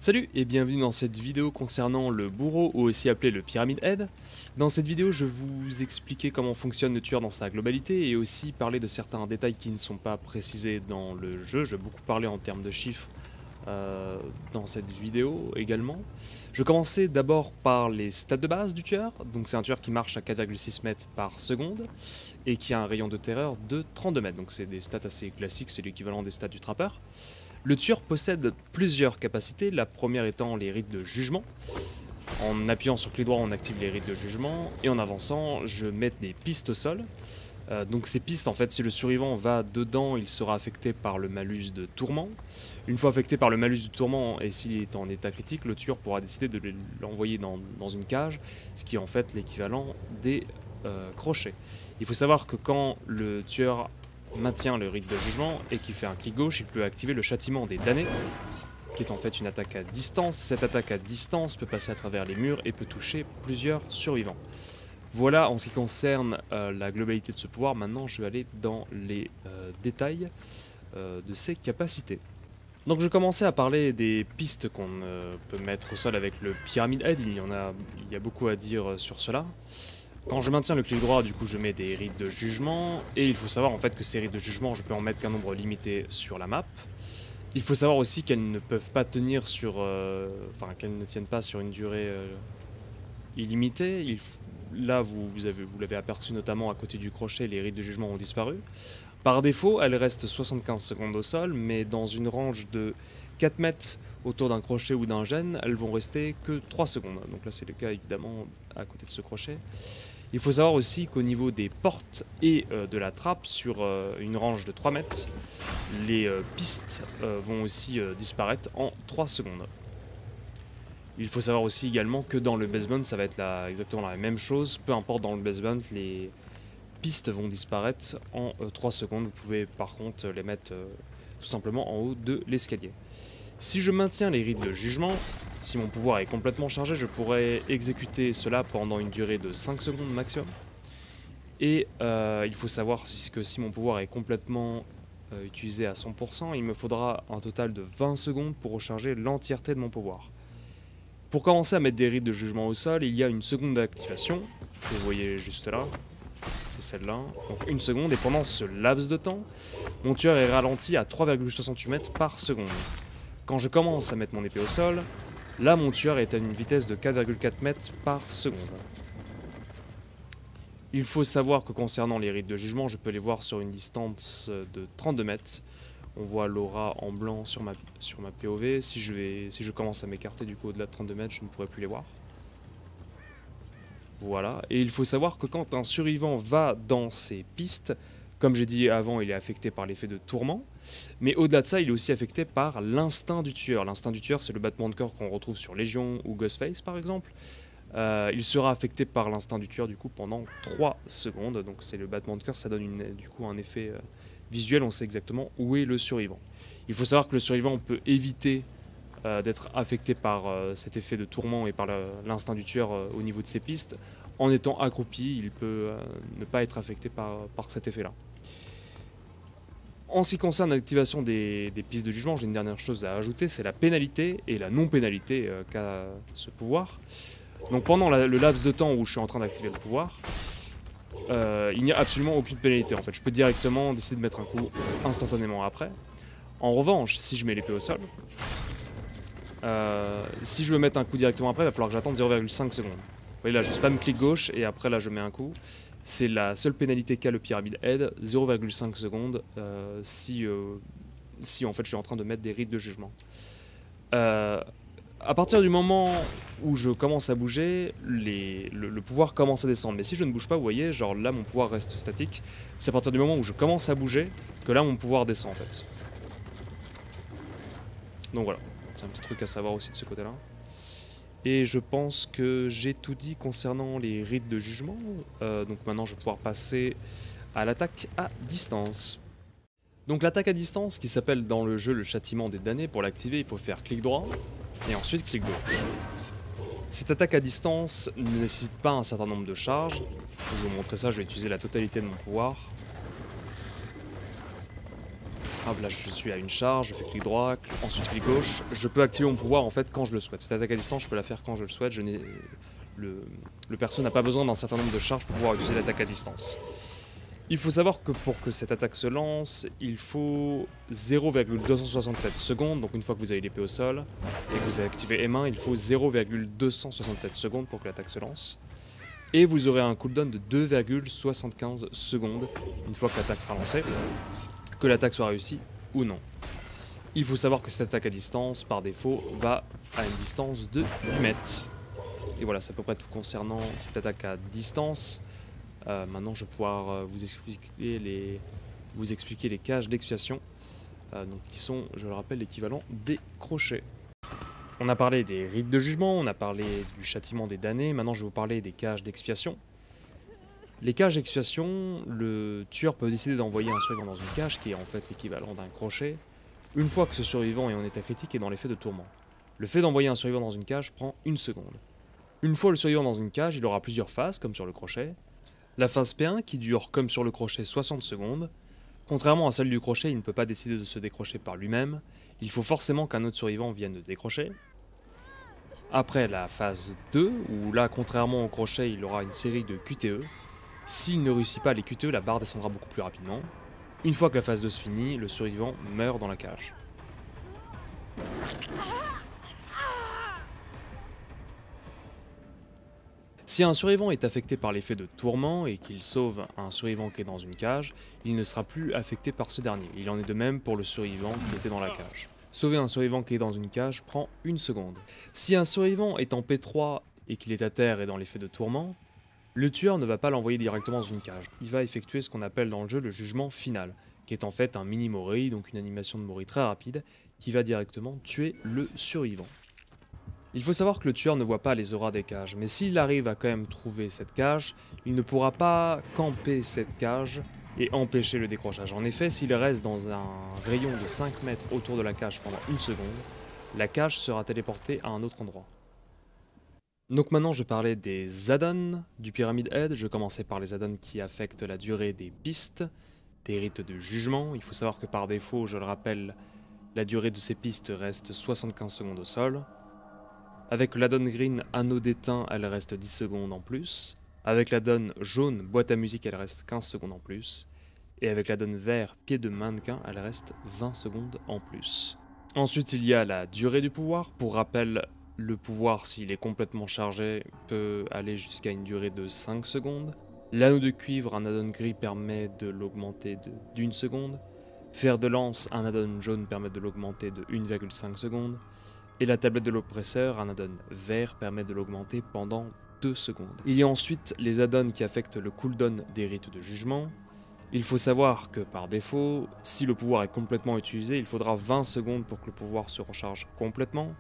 Salut et bienvenue dans cette vidéo concernant le bourreau ou aussi appelé le Pyramid Head. Dans cette vidéo je vais vous expliquer comment fonctionne le tueur dans sa globalité et aussi parler de certains détails qui ne sont pas précisés dans le jeu. Je vais beaucoup parler en termes de chiffres dans cette vidéo également. Je vais commencer d'abord par les stats de base du tueur. Donc c'est un tueur qui marche à 4,6 mètres par seconde et qui a un rayon de terreur de 32 mètres. Donc c'est des stats assez classiques, c'est l'équivalent des stats du trappeur. Le tueur possède plusieurs capacités, la première étant les rites de jugement. En appuyant sur clic droit, on active les rites de jugement, et en avançant, je mets des pistes au sol. Donc ces pistes, en fait, si le survivant va dedans, il sera affecté par le malus de tourment. Une fois affecté par le malus de tourment, et s'il est en état critique, le tueur pourra décider de l'envoyer dans une cage, ce qui est en fait l'équivalent des crochets. Il faut savoir que quand le tueur maintient le rite de jugement et qui fait un clic gauche, il peut activer le châtiment des damnés, qui est en fait une attaque à distance. Cette attaque à distance peut passer à travers les murs et peut toucher plusieurs survivants. Voilà en ce qui concerne la globalité de ce pouvoir. Maintenant je vais aller dans les détails de ses capacités. Donc je vais commencer à parler des pistes qu'on peut mettre au sol avec le Pyramid Head. Il y a beaucoup à dire sur cela. Quand je maintiens le clic droit, du coup je mets des rites de jugement, et il faut savoir en fait que ces rites de jugement, je peux en mettre qu'un nombre limité sur la map. Il faut savoir aussi qu'elles ne peuvent pas tenir sur... enfin qu'elles ne tiennent pas sur une durée illimitée. Là vous l'avez aperçu notamment à côté du crochet, les rites de jugement ont disparu. Par défaut, elles restent 75 secondes au sol, mais dans une range de 4 mètres autour d'un crochet ou d'un gène, elles vont rester que 3 secondes. Donc là c'est le cas évidemment à côté de ce crochet. Il faut savoir aussi qu'au niveau des portes et de la trappe, sur une range de 3 mètres, les pistes vont aussi disparaître en 3 secondes. Il faut savoir aussi également que dans le basement, ça va être exactement la même chose. Peu importe dans le basement, les pistes vont disparaître en 3 secondes. Vous pouvez par contre les mettre tout simplement en haut de l'escalier. Si je maintiens les rites de jugement, si mon pouvoir est complètement chargé, je pourrais exécuter cela pendant une durée de 5 secondes maximum. Et il faut savoir que si mon pouvoir est complètement utilisé à 100%, il me faudra un total de 20 secondes pour recharger l'entièreté de mon pouvoir. Pour commencer à mettre des rites de jugement au sol, il y a une seconde d'activation, que vous voyez juste là, c'est celle-là, donc une seconde, et pendant ce laps de temps, mon tueur est ralenti à 3,68 mètres par seconde. Quand je commence à mettre mon épée au sol, là mon tueur est à une vitesse de 4,4 mètres par seconde. Il faut savoir que concernant les rites de jugement, je peux les voir sur une distance de 32 mètres. On voit l'aura en blanc sur ma POV. Si je commence à m'écarter du coup au-delà de 32 mètres, je ne pourrai plus les voir. Voilà. Et il faut savoir que quand un survivant va dans ces pistes, comme j'ai dit avant, il est affecté par l'effet de tourment. Mais au-delà de ça, il est aussi affecté par l'instinct du tueur. L'instinct du tueur, c'est le battement de cœur qu'on retrouve sur Légion ou Ghostface par exemple. Il sera affecté par l'instinct du tueur du coup pendant 3 secondes. Donc c'est le battement de cœur, ça donne du coup un effet visuel, on sait exactement où est le survivant. Il faut savoir que le survivant peut éviter d'être affecté par cet effet de tourment et par l'instinct du tueur au niveau de ses pistes. En étant accroupi, il peut ne pas être affecté par cet effet-là. En ce qui concerne l'activation des pistes de jugement, j'ai une dernière chose à ajouter, c'est la pénalité et la non-pénalité qu'a ce pouvoir. Donc pendant le laps de temps où je suis en train d'activer le pouvoir, il n'y a absolument aucune pénalité en fait. Je peux directement décider de mettre un coup instantanément après. En revanche, si je mets l'épée au sol, si je veux mettre un coup directement après, il va falloir que j'attende 0,5 secondes. Vous voyez là, je spam clic gauche et après là je mets un coup. C'est la seule pénalité qu'a le Pyramid Head, 0,5 secondes si en fait je suis en train de mettre des rites de jugement. À partir du moment où je commence à bouger, le pouvoir commence à descendre. Mais si je ne bouge pas, vous voyez, genre là mon pouvoir reste statique. C'est à partir du moment où je commence à bouger que là mon pouvoir descend en fait. Donc voilà, c'est un petit truc à savoir aussi de ce côté-là. Et je pense que j'ai tout dit concernant les rites de jugement. Donc maintenant je vais pouvoir passer à l'attaque à distance. Donc l'attaque à distance qui s'appelle dans le jeu le châtiment des damnés, pour l'activer il faut faire clic droit et ensuite clic gauche. Cette attaque à distance ne nécessite pas un certain nombre de charges. Je vais vous montrer ça, je vais utiliser la totalité de mon pouvoir. Ah, là je suis à une charge, je fais clic droit, ensuite clic gauche. Je peux activer mon pouvoir en fait quand je le souhaite. Cette attaque à distance, je peux la faire quand je le souhaite. Le perso n'a pas besoin d'un certain nombre de charges pour pouvoir utiliser l'attaque à distance. Il faut savoir que pour que cette attaque se lance, il faut 0,267 secondes. Donc une fois que vous avez l'épée au sol et que vous avez activé M1, il faut 0,267 secondes pour que l'attaque se lance. Et vous aurez un cooldown de 2,75 secondes une fois que l'attaque sera lancée, que l'attaque soit réussie ou non. Il faut savoir que cette attaque à distance, par défaut, va à une distance de 8 mètres. Et voilà, c'est à peu près tout concernant cette attaque à distance. Maintenant, je vais pouvoir vous expliquer les cages d'expiation, qui sont, je le rappelle, l'équivalent des crochets. On a parlé des rites de jugement, on a parlé du châtiment des damnés, maintenant je vais vous parler des cages d'expiation. Les cages d'expiation, le tueur peut décider d'envoyer un survivant dans une cage, qui est en fait l'équivalent d'un crochet, une fois que ce survivant est en état critique et dans l'effet de tourment. Le fait d'envoyer un survivant dans une cage prend 1 seconde. Une fois le survivant dans une cage, il aura plusieurs phases, comme sur le crochet. La phase P1, qui dure, comme sur le crochet, 60 secondes. Contrairement à celle du crochet, il ne peut pas décider de se décrocher par lui-même. Il faut forcément qu'un autre survivant vienne le décrocher. Après la phase 2, où là, contrairement au crochet, il aura une série de QTE. S'il ne réussit pas les QTE, la barre descendra beaucoup plus rapidement. Une fois que la phase 2 se finit, le survivant meurt dans la cage. Si un survivant est affecté par l'effet de tourment et qu'il sauve un survivant qui est dans une cage, il ne sera plus affecté par ce dernier. Il en est de même pour le survivant qui était dans la cage. Sauver un survivant qui est dans une cage prend 1 seconde. Si un survivant est en P3 et qu'il est à terre et dans l'effet de tourment, le tueur ne va pas l'envoyer directement dans une cage. Il va effectuer ce qu'on appelle dans le jeu le jugement final, qui est en fait un mini-mori, donc une animation de mori très rapide, qui va directement tuer le survivant. Il faut savoir que le tueur ne voit pas les auras des cages, mais s'il arrive à quand même trouver cette cage, il ne pourra pas camper cette cage et empêcher le décrochage. En effet, s'il reste dans un rayon de 5 mètres autour de la cage pendant 1 seconde, la cage sera téléportée à un autre endroit. Donc maintenant je parlais des add-ons du Pyramid Head. Je commençais par les add-ons qui affectent la durée des pistes, des rites de jugement. Il faut savoir que par défaut, je le rappelle, la durée de ces pistes reste 75 secondes au sol. Avec l'add-on green anneau d'étain, elle reste 10 secondes en plus. Avec l'add-on jaune boîte à musique, elle reste 15 secondes en plus. Et avec l'add-on vert pied de mannequin, elle reste 20 secondes en plus. Ensuite, il y a la durée du pouvoir. Pour rappel, le pouvoir, s'il est complètement chargé, peut aller jusqu'à une durée de 5 secondes. L'anneau de cuivre, un add-on gris, permet de l'augmenter d'1 seconde. Fer de lance, un add-on jaune, permet de l'augmenter de 1,5 secondes. Et la tablette de l'oppresseur, un add-on vert, permet de l'augmenter pendant 2 secondes. Il y a ensuite les add-ons qui affectent le cooldown des rites de jugement. Il faut savoir que par défaut, si le pouvoir est complètement utilisé, il faudra 20 secondes pour que le pouvoir se recharge complètement.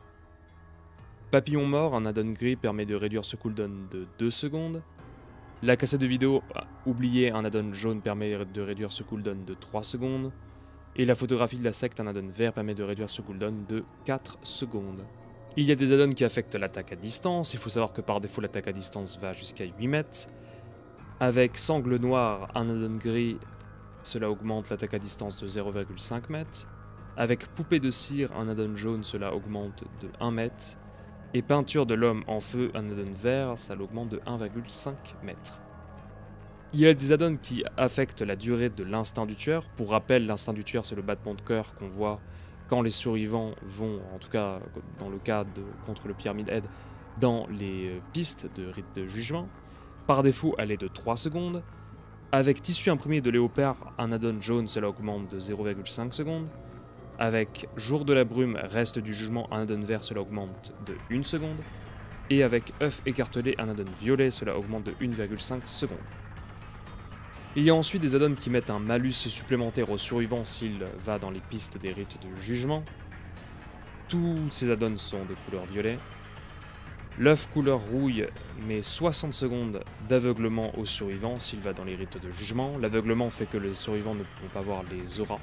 Papillon mort, un add-on gris, permet de réduire ce cooldown de 2 secondes. La cassette de vidéo, oublié, un add-on jaune, permet de réduire ce cooldown de 3 secondes. Et la photographie de la secte, un add-on vert, permet de réduire ce cooldown de 4 secondes. Il y a des add-ons qui affectent l'attaque à distance. Il faut savoir que par défaut, l'attaque à distance va jusqu'à 8 mètres. Avec sangle noire, un add-on gris, cela augmente l'attaque à distance de 0,5 mètres. Avec poupée de cire, un add-on jaune, cela augmente de 1 mètre. Et peinture de l'homme en feu, un add-on vert, ça l'augmente de 1,5 mètres. Il y a des add-ons qui affectent la durée de l'instinct du tueur. Pour rappel, l'instinct du tueur, c'est le battement de cœur qu'on voit quand les survivants vont, en tout cas dans le cas contre le Pyramid Head, dans les pistes de rite de jugement. Par défaut, elle est de 3 secondes. Avec tissu imprimé de léopard, un add-on jaune, cela augmente de 0,5 secondes. Avec jour de la brume, reste du jugement, un add-on vert, cela augmente de 1 seconde. Et avec œuf écartelé, un add-on violet, cela augmente de 1,5 secondes. Il y a ensuite des add-ons qui mettent un malus supplémentaire au survivant s'il va dans les pistes des rites de jugement. Tous ces add-ons sont de couleur violet. L'œuf couleur rouille met 60 secondes d'aveuglement au survivant s'il va dans les rites de jugement. L'aveuglement fait que les survivants ne pourront pas voir les auras.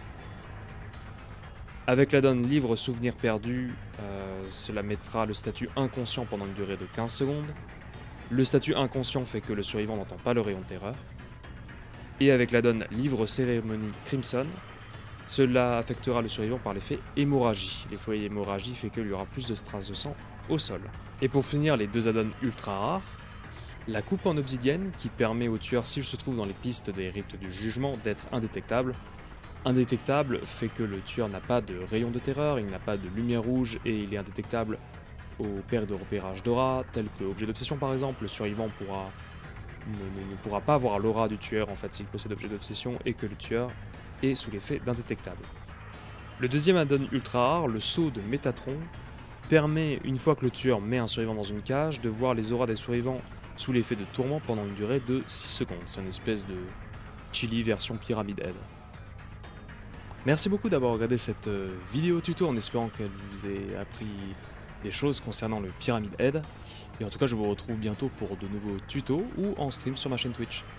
Avec l'add-on livre souvenir perdu, cela mettra le statut inconscient pendant une durée de 15 secondes. Le statut inconscient fait que le survivant n'entend pas le rayon de terreur. Et avec l'add-on livre cérémonie Crimson, Cela affectera le survivant par l'effet hémorragie. L'effet hémorragie fait qu'il y aura plus de traces de sang au sol. Et pour finir, les 2 add-ons ultra rares, la coupe en obsidienne qui permet au tueur, s'il se trouve dans les pistes des rites du jugement, d'être indétectable. Indétectable fait que le tueur n'a pas de rayon de terreur, il n'a pas de lumière rouge et il est indétectable aux paires de repérage d'aura, tels que objet d'obsession par exemple. Le survivant ne pourra pas voir l'aura du tueur en fait s'il possède objet d'obsession et que le tueur est sous l'effet d'indétectable. Le deuxième add-on ultra rare, le saut de Métatron, permet, une fois que le tueur met un survivant dans une cage, de voir les auras des survivants sous l'effet de tourment pendant une durée de 6 secondes. C'est une espèce de Chili version Pyramid Head. Merci beaucoup d'avoir regardé cette vidéo tuto en espérant qu'elle vous ait appris des choses concernant le Pyramid Head. Et en tout cas, je vous retrouve bientôt pour de nouveaux tutos ou en stream sur ma chaîne Twitch.